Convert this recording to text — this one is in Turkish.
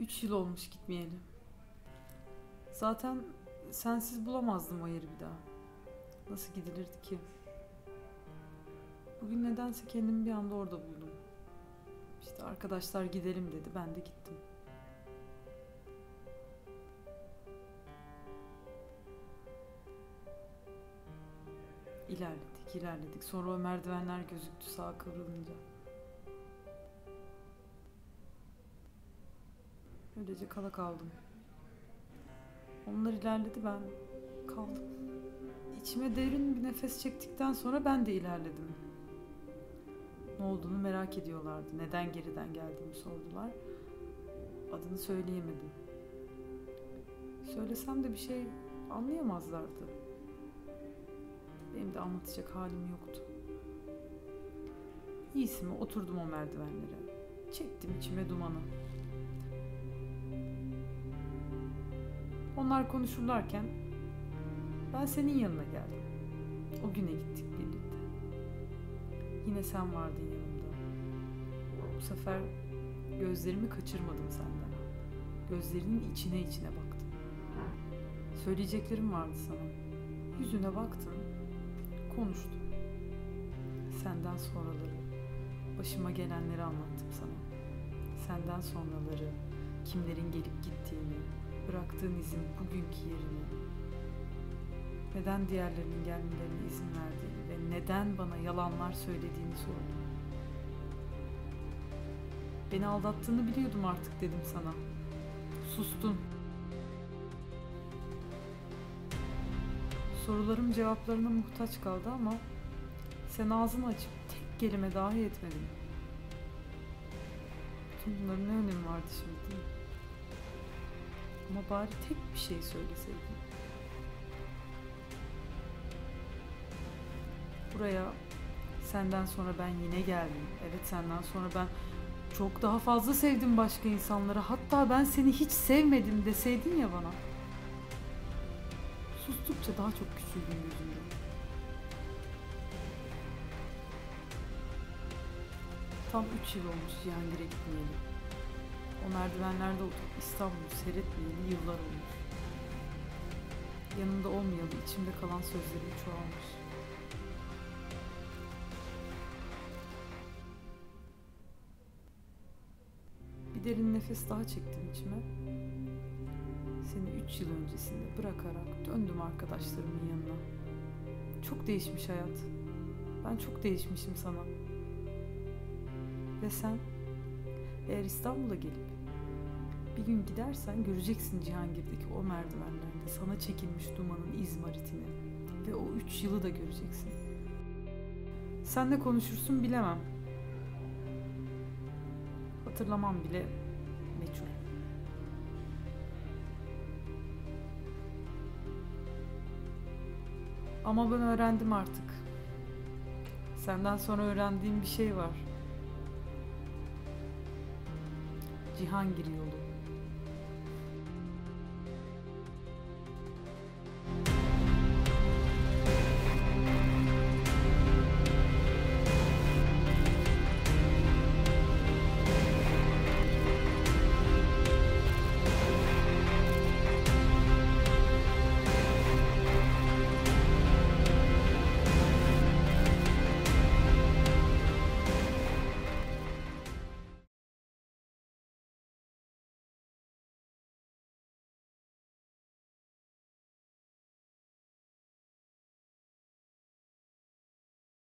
3 yıl olmuş gitmeyeli. Zaten sensiz bulamazdım o yeri bir daha. Nasıl gidilirdi ki? Bugün nedense kendimi bir anda orada buldum. İşte arkadaşlar gidelim dedi, ben de gittim. İlerledik. Sonra o merdivenler gözüktü sağa kıvrılınca. Öylece kala kaldım. Onlar ilerledi, ben kaldım. İçime derin bir nefes çektikten sonra ben de ilerledim. Ne olduğunu merak ediyorlardı. Neden geriden geldiğimi sordular. Adını söyleyemedim. Söylesem de bir şey anlayamazlardı. Benim de anlatacak halim yoktu. İyisi mi oturdum o merdivenlere. Çektim içime dumanı. Onlar konuşurlarken ben senin yanına geldim. O güne gittik birlikte. Yine sen vardın yanımda. Bu sefer gözlerimi kaçırmadım senden. Gözlerinin içine baktım. Söyleyeceklerim vardı sana. Yüzüne baktım, konuştum. Senden sonraları, başıma gelenleri anlattım sana. Senden sonraları, kimlerin gelip gittiğini, bıraktığın izin bugünkü yerini, neden diğerlerinin gelmelerine izin verdiğini ve neden bana yalanlar söylediğini sordum. Beni aldattığını biliyordum artık dedim sana. Sustun. Sorularım cevaplarına muhtaç kaldı ama sen ağzını açıp tek kelime dahi etmedin. Bütün bunların ne önemi vardı şimdi değil mi? Ama bari tek bir şey söyleseydin. Buraya senden sonra ben yine geldim. Evet, senden sonra ben çok daha fazla sevdim başka insanları. Hatta ben seni hiç sevmedim deseydin ya bana. Sustukça daha çok küçüldün gözümde. Tam 3 yıl olmuş Cihangir'e gitmeyeli. O merdivenlerde oturup İstanbul'u seyretmeyeli yıllar olmuş. Yanında olmayalı içimde kalan sözlerim çoğalmış. Bir derin nefes daha çektim içime. Seni 3 yıl öncesinde bırakarak döndüm arkadaşlarımın yanına. Çok değişmiş hayat. Ben çok değişmişim sana. Ve sen eğer İstanbul'a gelip bir gün gidersen göreceksin Cihangir'deki o merdivenlerde sana çekilmiş dumanın izmaritini ve o 3 yılı da göreceksin. Sen ne konuşursun bilemem. Hatırlamam bile meçhul. Ama ben öğrendim artık. Senden sonra öğrendiğim bir şey var. Cihangir yolu.